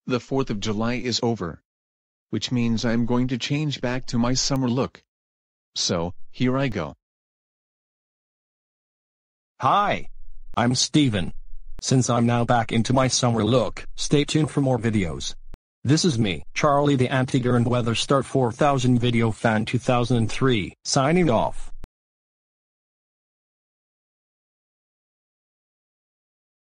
The 4th of July is over. Which means I'm going to change back to my summer look. So, here I go. Hi. I'm Steven. Since I'm now back into my summer look, stay tuned for more videos. This is me, Charlie the Anti-Gurn Weather Star 4000 Video Fan 2003, signing off.